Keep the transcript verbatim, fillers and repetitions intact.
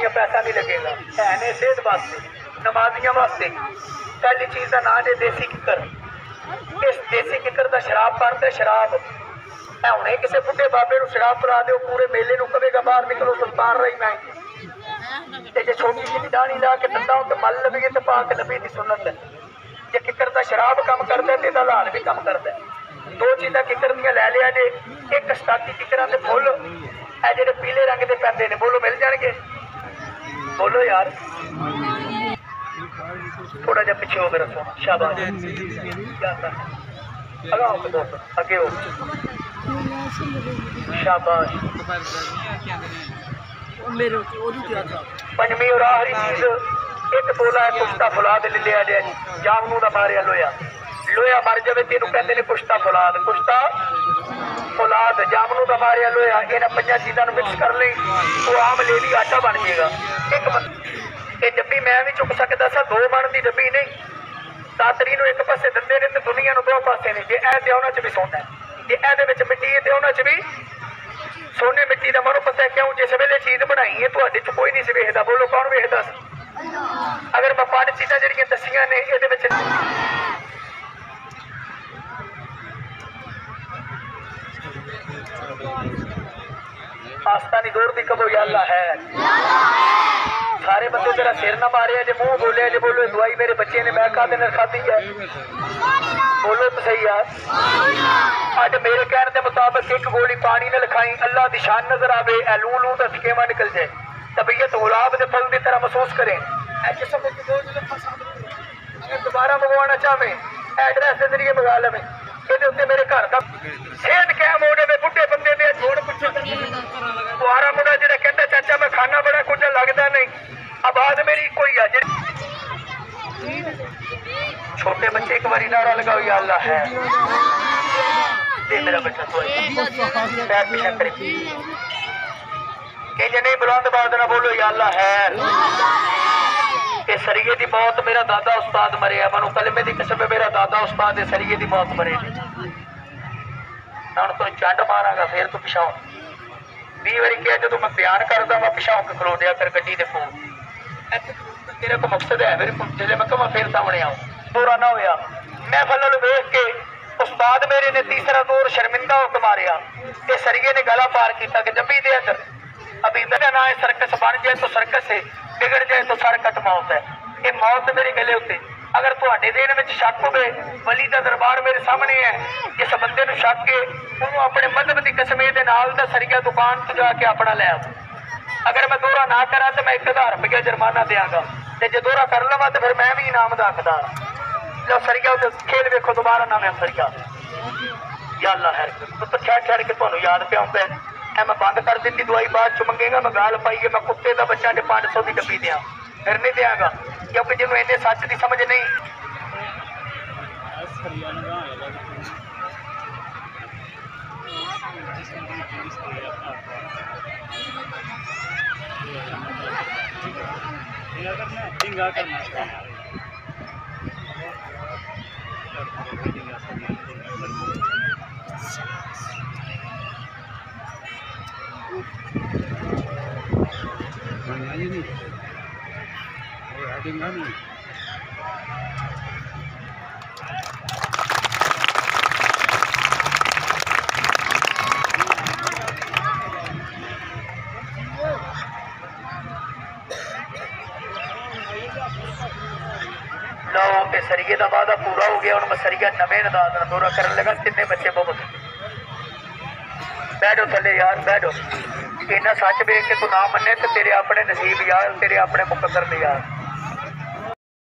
दवाइयां पैसा नहीं लगेगा, है ने सेहत वास्ते, नमाजियां वास्ते। पहली चीज़ का नाम है देसी किकर। इस देसी किकर का शराब बनता, शराब हुणे किसी बुढ़े बाबे को शराब पिला दो, पूरे मेले को कहेगा बाहर निकलो सुल्तान रही मैं। जे छोटी जी डाणी ला के दंदा तो मल लगे तो पाक नबी की सुन्नत है। जे किकर का शराब कम करता है तो लाल भी कम करता है। दो चीज़ा किकर दियां लै लिया जे, एक सताती किकर के फुल है जो पीले रंग के पैंदे ने, बोलो मिल जाएंगे? बोलो यार, थोड़ा जा पिछे हो मेरा सोना, शाबाश अगे हो, शाबाश। पंजवीं और आखिरी चीज, एक तोला है कुश्ता फुलाद ले लिया जाए, जामनू का मारिया लोया, लोया मर जाए तेन कहते हैं कुश्ता फुलाद, कुश्ता फुलाद जामनू का मारिया लोया। इन्हें पंजा चीज़ों मिक्स कर ली तो आम ले ली आटा बन जाएगा। एक ये डब्बी मैं भी चुक सकता सा, दो मन की डब्बी नहीं। दातरी एक पासे दंदे ने तो दुनिया दो पासे ने। जे ऐ उन्होंने च भी सोना है, जे ए मिट्टी है तो उन्होंने च भी सोने मिट्टी का। मनो पता है क्यों? जिस वेले चीज़ बनाई है तो कोई नहीं से वेखदा, बोलो कौन वेखदा? अगर मैं पांच चीज़ां जिहड़ियां दसियां ने ये आस्तानी दौड़ दी कबो या अल्लाह है। सारे बंदे तेरा सिर ना मारे, जे मुंह बोले जे बोलो दवाई मेरे बच्चे ने मैं का दिन खाधी है, बोलो तो सही यार। अज मेरे कहने के मुताबिक एक गोली पानी न लिखाई, अल्लाह की शान नजर आवे, लू लू तो थकेवा निकल जाए, तबीयत गुलाब के फल की तरह महसूस करें। अगर दोबारा मंगवाना चाहे एड्रैस के जरिए मंगा लवे, ये उत्ते मेरे घर का सेहत कैम हो जाए। बुढ़े बंदे ने जोड़ कुछ कुआरा मुंडा जो कहता चाचा मैं खाना बड़ा कुछ लगता नहीं, आवाज मेरी कोई आ। छोटे बच्चे एक बारी नारा लगाओ या अल्लाह है, दे मेरा बच्चा तो पैर पीछे करे कि जे नहीं बुलंद बात ना बोलो या अल्लाह है। ये सरिये की मौत मेरा दादा उस्ताद मरे है, मनु कलमे की कसम है मेरा दादा उस्ताद है सरिये की मौत मरे। हम तो चंड मारांगा फिर तू पिछाओ। भी बारी क्या जो मैं बयान करदा मैं पिछाओ के खलो दिया कर गड्डी दे फोन तेरे को मकसद है मेरे को जिले मैं कमा फिर सामने आऊँ पूरा ना होया। मैं फल वेख के उस्ताद मेरे ने तीसरा दौर शर्मिंदा होकर मारिया, ये सरिये ने गला पार किया कि जबी दे अंदर अभी इधर ना है सर्कस बन जाए तो सर्कस है, बिगड़ जाए तो सरकट मौत है। ये मौत मेरे गले उत्ते। अगर तुहाडे दिन में शक हो वली का दरबार मेरे सामने है, जिस बंदे को शक है उन्होंने अपने मजहब की कसमे के नाल दा सरिया दुकान तो जाके अपना ले आओ। अगर मैं दोहरा ना करा तो मैं एक हज़ार रुपया जुर्माना देंगा, तो जो दोहरा कर लवा तो फिर मैं भी इनाम का हकदार। लो सरिया खेल वेखो दोबारा ना मैं सरिया या अल्लाह है तो ठहर ठहर के तुहानू याद पे आउंदा है। मैं बंद कर दी दवाई बाद चो मंगेगा, मैं गाल पाइए मैं कुत्ते का बच्चा ने पाँच सौ की डब्बी दिया फिर नहीं देंगा, क्योंकि जिन्होंने इन्ने सच की समझ नहीं। लो सरिये का वादा पूरा हो गया, हूँ मैं सरिया नवे नदाद का दौरा कर लगा। किन्ने बच्चे बहुत बैठो थले यार बैठो। इन्ना सच वेख के तू ना मने तो तेरे अपने नसीब यार, तेरे अपने मुकद्दर ने यार।